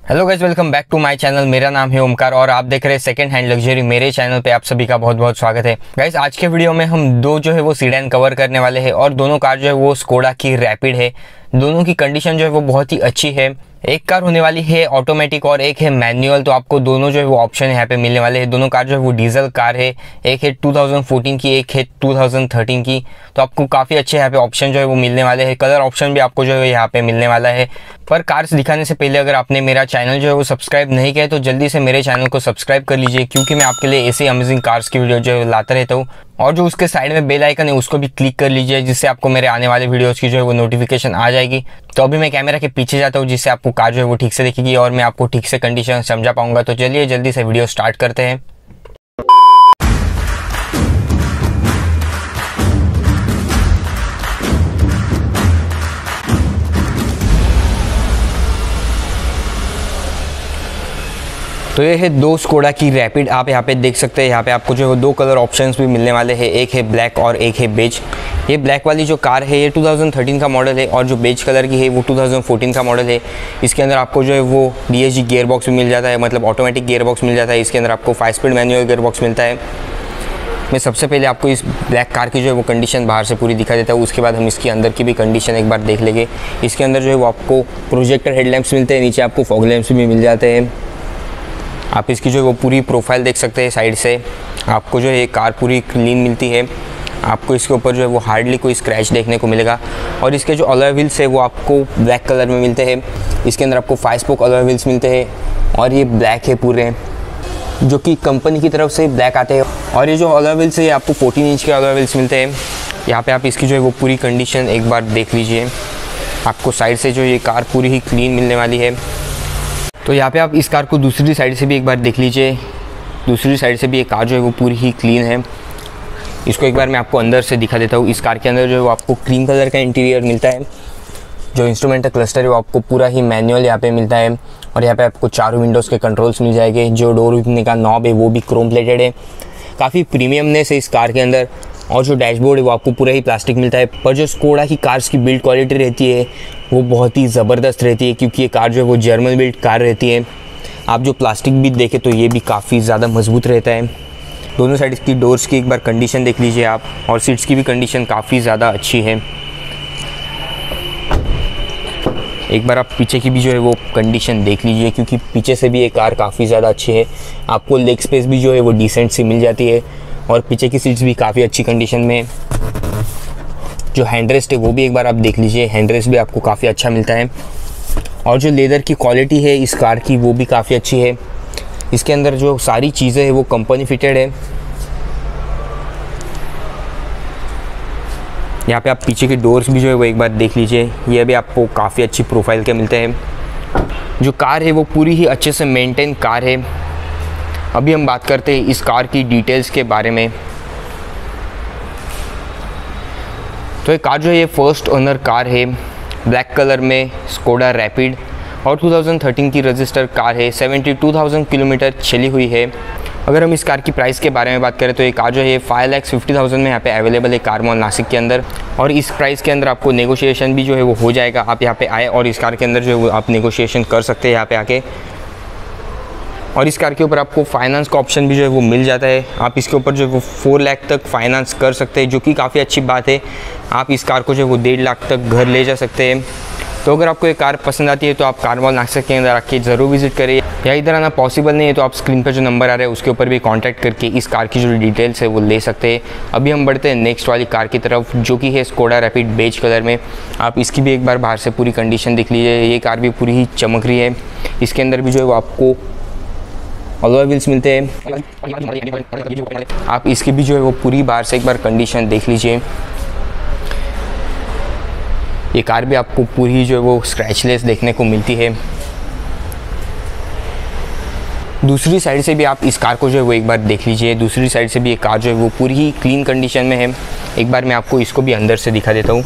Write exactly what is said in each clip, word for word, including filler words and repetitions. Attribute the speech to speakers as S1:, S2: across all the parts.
S1: Hello guys, welcome back to my channel. मेरा नाम है ओमकार और आप देख रहे हैं सेकंड हैंड लग्जरी। मेरे चैनल पे आप सभी का बहुत बहुत स्वागत है। गाइस, आज के वीडियो में हम दो जो है वो सीडैन कवर करने वाले हैं और दोनों कार जो है वो स्कोडा की रैपिड है। दोनों की कंडीशन जो है वो बहुत ही अच्छी है। एक कार होने वाली है ऑटोमेटिक और एक है मैनुअल, तो आपको दोनों जो है वो ऑप्शन यहाँ पे मिलने वाले हैं। दोनों कार जो है वो डीजल कार है, एक है टू थाउजेंड फोर्टीन की, एक है टू थाउजेंड थर्टीन की। तो आपको काफ़ी अच्छे यहाँ पे ऑप्शन जो है वो मिलने वाले हैं। कलर ऑप्शन भी आपको जो है यहाँ पे मिलने वाला है। पर कार्स दिखाने से पहले अगर आपने मेरा चैनल जो है वो सब्सक्राइब नहीं किया है तो जल्दी से मेरे चैनल को सब्सक्राइब कर लीजिए, क्योंकि मैं आपके लिए ऐसी अमेजिंग कार्स की वीडियो जो है लाता रहता हूँ। और जो उसके साइड में बेल आइकन है उसको भी क्लिक कर लीजिए, जिससे आपको मेरे आने वाले वीडियोस की जो है वो नोटिफिकेशन आ जाएगी। तो अभी मैं कैमरा के पीछे जाता हूँ, जिससे आपको कार जो है वो ठीक से दिखेगी और मैं आपको ठीक से कंडीशन समझा पाऊंगा। तो चलिए जल्दी से वीडियो स्टार्ट करते हैं। तो ये है दो स्कोडा की रैपिड। आप यहाँ पे देख सकते हैं, यहाँ पे आपको जो है दो कलर ऑप्शंस भी मिलने वाले हैं, एक है ब्लैक और एक है बेज। ये ब्लैक वाली जो कार है ये टू थाउजेंड थर्टीन का मॉडल है और जो बेज कलर की है वो टू थाउजेंड फोर्टीन का मॉडल है। इसके अंदर आपको जो है वो D S G gear box भी मिल जाता है, मतलब ऑटोमेटिक गियर बॉक्स मिल जाता है। इसके अंदर आपको five speed manual gear box मिलता है। मैं सबसे पहले आपको इस ब्लैक कार की जो है वो कंडीशन बाहर से पूरी दिखा देता हूँ, उसके बाद हम इसके अंदर की भी कंडीशन एक बार देख लेंगे। इसके अंदर जो है वो आपको प्रोजेक्टर हेडलैम्प्स मिलते हैं, नीचे आपको फॉग लैम्प्स भी मिल जाते हैं। आप इसकी जो है वो पूरी प्रोफाइल देख सकते हैं साइड से। आपको जो है ये कार पूरी क्लीन मिलती है। आपको इसके ऊपर जो है वो हार्डली कोई स्क्रैच देखने को मिलेगा। और इसके जो अलॉय व्हील्स है वो आपको ब्लैक कलर में मिलते हैं। इसके अंदर आपको फाइव स्पोक अलॉय व्हील्स मिलते हैं और ये ब्लैक है पूरे, जो कि कंपनी की तरफ से ब्लैक आते हैं। और ये जो अलॉय व्हील्स है ये आपको फोर्टीन इंच के अलॉय व्हील्स मिलते हैं। यहाँ पर आप इसकी जो है वो पूरी कंडीशन एक बार देख लीजिए। आपको साइड से जो ये कार पूरी ही क्लीन मिलने वाली है। तो यहाँ पे आप इस कार को दूसरी साइड से भी एक बार देख लीजिए। दूसरी साइड से भी ये कार जो है वो पूरी ही क्लीन है। इसको एक बार मैं आपको अंदर से दिखा देता हूँ। इस कार के अंदर जो है वो आपको क्रीम कलर का इंटीरियर मिलता है। जो इंस्ट्रूमेंट क्लस्टर है वो आपको पूरा ही मैनुअल यहाँ पे मिलता है। और यहाँ पे आपको चारों विंडोज़ के कंट्रोल्स मिल जाएंगे। जो डोर ओपनिंग का नॉब है वो भी क्रोम प्लेटेड है। काफ़ी प्रीमियमनेस है इस कार के अंदर। और जो डैशबोर्ड है वो आपको पूरा ही प्लास्टिक मिलता है। पर जो स्कोडा की कार्स की बिल्ड क्वालिटी रहती है वो बहुत ही ज़बरदस्त रहती है, क्योंकि ये कार जो है वो जर्मन बिल्ड कार रहती है। आप जो प्लास्टिक भी देखें तो ये भी काफ़ी ज़्यादा मजबूत रहता है। दोनों साइड की डोर्स की एक बार कंडीशन देख लीजिए आप, और सीट्स की भी कंडीशन काफ़ी ज़्यादा अच्छी है। एक बार आप पीछे की भी जो है वो कंडीशन देख लीजिए, क्योंकि पीछे से भी ये कार काफ़ी ज़्यादा अच्छी है। आपको लेग स्पेस भी जो है वो डिसेंट सी मिल जाती है और पीछे की सीट्स भी काफ़ी अच्छी कंडीशन में। जो हैंडरेस्ट है वो भी एक बार आप देख लीजिए, हैंडरेस्ट भी आपको काफ़ी अच्छा मिलता है। और जो लेदर की क्वालिटी है इस कार की वो भी काफ़ी अच्छी है। इसके अंदर जो सारी चीज़ें हैं वो कंपनी फिटेड है। यहाँ पे आप पीछे के डोर्स भी जो है वो एक बार देख लीजिए, ये भी आपको काफ़ी अच्छी प्रोफाइल के मिलते हैं। जो कार है वो पूरी ही अच्छे से मेंटेन कार है। अभी हम बात करते हैं इस कार की डिटेल्स के बारे में। तो ये कार जो है ये फर्स्ट ओनर कार है, ब्लैक कलर में स्कोडा रैपिड और टू थाउजेंड थर्टीन की रजिस्टर कार है। सेवेंटी टू थाउजेंड किलोमीटर चली हुई है। अगर हम इस कार की प्राइस के बारे में बात करें तो ये कार जो है फाइव लैक्स फिफ्टी थाउजेंड में यहाँ पे अवेलेबल है कार मॉल नासिक के अंदर। और इस प्राइस के अंदर आपको नेगोशिएशन भी जो है वो हो जाएगा। आप यहाँ पे आए और इस कार के अंदर जो है वो आप नेगोशिएशन कर सकते हैं यहाँ पे आके। और इस कार के ऊपर आपको फाइनेंस का ऑप्शन भी जो है वो मिल जाता है। आप इसके ऊपर जो है वो फोर लाख तक फाइनेंस कर सकते हैं, जो कि काफ़ी अच्छी बात है। आप इस कार को जो है वो डेढ़ लाख तक घर ले जा सकते हैं। तो अगर आपको ये कार पसंद आती है तो आप कार मॉल नासिक के अंदर आके ज़रूर विजिट करिए। या इधर आना पॉसिबल नहीं है तो आप स्क्रीन पर जो नंबर आ रहा है उसके ऊपर भी कांटेक्ट करके इस कार की जो डिटेल्स है वो ले सकते हैं। अभी हम बढ़ते हैं नेक्स्ट वाली कार की तरफ, जो कि है स्कोडा रैपिड बेज कलर में। आप इसकी भी एक बार बाहर से पूरी कंडीशन देख लीजिए। ये कार भी पूरी ही चमक रही है। इसके अंदर भी जो है वो आपको अलॉय व्हील्स मिलते हैं। आप इसकी भी जो है वो पूरी बाहर से एक बार कंडीशन देख लीजिए। ये कार भी आपको पूरी जो है वो स्क्रैचलेस देखने को मिलती है। दूसरी साइड से भी आप इस कार को जो है वो एक बार देख लीजिए। दूसरी साइड से भी ये कार जो है वो पूरी ही क्लीन कंडीशन में है। एक बार मैं आपको इसको भी अंदर से दिखा देता हूँ।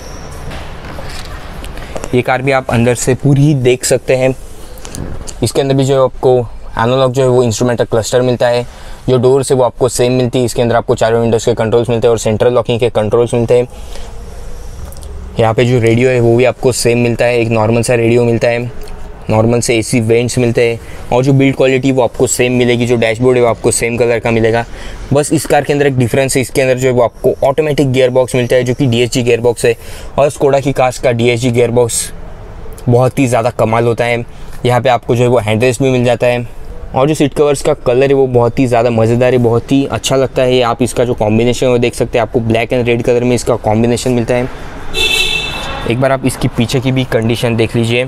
S1: ये कार भी आप अंदर से पूरी ही देख सकते हैं। इसके अंदर भी जो है आपको एनालॉग जो है वो इंस्ट्रूमेंटल क्लस्टर मिलता है। जो डोर्स है वो आपको सेम मिलती है। इसके अंदर आपको चारों विंडोज़ के कंट्रोल्स मिलते हैं और सेंट्रल लॉकिंग के कंट्रोल्स मिलते हैं। यहाँ पे जो रेडियो है वो भी आपको सेम मिलता है, एक नॉर्मल सा रेडियो मिलता है। नॉर्मल से एसी वेंट्स मिलते हैं और जो बिल्ड क्वालिटी वो आपको सेम मिलेगी, जो डैशबोर्ड है वो आपको सेम कलर का मिलेगा। बस इस कार के अंदर एक डिफरेंस है, इसके अंदर जो है वो आपको ऑटोमेटिक गियर बॉक्स मिलता है जो कि D H G gear box है। और स्कोडा की कार्स का D H G gear box बहुत ही ज़्यादा कमाल होता है। यहाँ पे आपको जो है वो हैंडरेस्ट भी मिल जाता है और जो सीट कवर्स का कलर है वो बहुत ही ज़्यादा मज़ेदार है, बहुत ही अच्छा लगता है। आप इसका जो कॉम्बिनेशन है वो देख सकते हैं, आपको ब्लैक एंड रेड कलर में इसका कॉम्बिनेशन मिलता है। एक बार आप इसकी पीछे की भी कंडीशन देख लीजिए,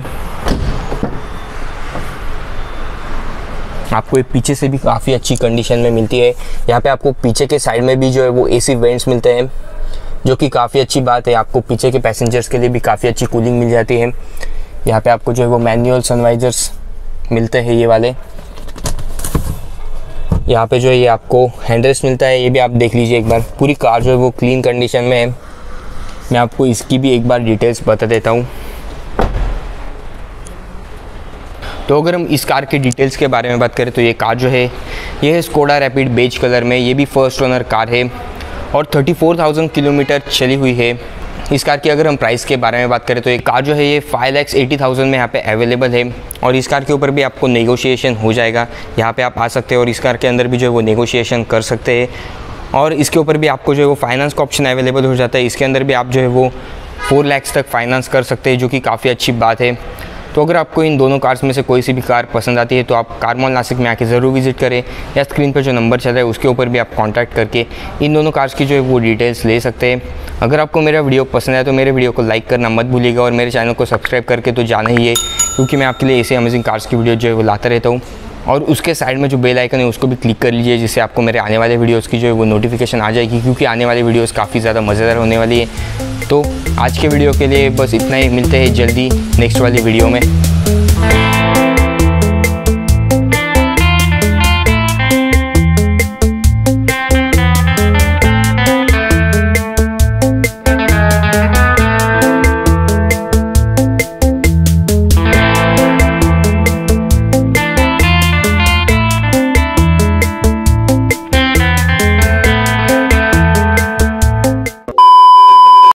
S1: आपको ये पीछे से भी काफ़ी अच्छी कंडीशन में मिलती है। यहाँ पे आपको पीछे के साइड में भी जो है वो एसी वेंट्स मिलते हैं जो कि काफ़ी अच्छी बात है, आपको पीछे के पैसेंजर्स के लिए भी काफ़ी अच्छी कूलिंग मिल जाती है। यहाँ पे आपको जो है वो मैनुअल सनवाइजर्स मिलते हैं ये वाले। यहाँ पे जो है ये आपको हैंडरेस्ट मिलता है, ये भी आप देख लीजिए एक बार। पूरी कार जो है वो क्लीन कंडीशन में है। मैं आपको इसकी भी एक बार डिटेल्स बता देता हूँ। तो अगर हम इस कार के डिटेल्स के बारे में बात करें तो ये कार जो है ये है स्कोडा रैपिड बेज कलर में, ये भी फर्स्ट ओनर कार है और चौंतीस हज़ार किलोमीटर चली हुई है। इस कार की अगर हम प्राइस के बारे में बात करें तो ये कार जो है ये फाइव लैक्स एटी थाउजेंड में यहाँ पे अवेलेबल है और इस कार के ऊपर भी आपको नेगोशिएशन हो जाएगा। यहाँ पे आप आ सकते हैं और इस कार के अंदर भी जो है वो नेगोशिएशन कर सकते हैं और इसके ऊपर भी आपको जो है वो फाइनेंस का ऑप्शन अवेलेबल हो जाता है। इसके अंदर भी आप जो है वो फोर लैक्स तक फाइनेंस कर सकते हैं जो कि काफ़ी अच्छी बात है। तो अगर आपको इन दोनों कार्स में से कोई सी भी कार पसंद आती है तो आप कार मॉल नासिक में आके ज़रूर विजिट करें या स्क्रीन पर जो नंबर चल रहा है उसके ऊपर भी आप कांटेक्ट करके इन दोनों कार्स की जो है वो डिटेल्स ले सकते हैं। अगर आपको मेरा वीडियो पसंद आया तो मेरे वीडियो को लाइक करना मत भूलिएगा और मेरे चैनल को सब्सक्राइब करके तो जाना ही है, क्योंकि मैं आपके लिए ऐसे अमेजिंग कार्स की वीडियो जो है वो लाता रहता हूँ। और उसके साइड में जो बेल आइकन है उसको भी क्लिक कर लीजिए जिससे आपको मेरे आने वाले वीडियोज़ की जो है वो नोटिफिकेशन आ जाएगी, क्योंकि आने वाली वीडियोज़ काफ़ी ज़्यादा मज़ेदार होने वाली है। तो आज के वीडियो के लिए बस इतना ही, मिलते हैं जल्दी नेक्स्ट वाली वीडियो में।